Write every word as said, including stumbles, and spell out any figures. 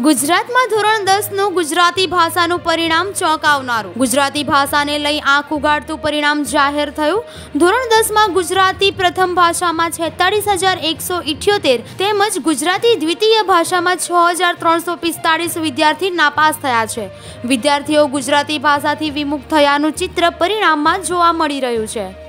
ગુજરાતમાં ધોરણ દસ નું ગુજરાતી ભાષાનું પરિણામ ચોંકાવનારું. ગુજરાતી ભાષાને લઈ આંખ ઉગાડતું પરિણામ જાહેર થયું. ધોરણ દસ માં ગુજરાતી પ્રથમ ભાષામાં છેતાળીસ હજાર એકસો ઇઠ્યોતેર તેમજ ગુજરાતી દ્વિતીય ભાષામાં છ હજાર ત્રણસો પિસ્તાળીસ વિદ્યાર્થી નાપાસ થયા છે. વિદ્યાર્થીઓ ગુજરાતી ભાષાથી વિમુખ થયાનું ચિત્ર પરિણામમાં જોવા મળી રહ્યું છે.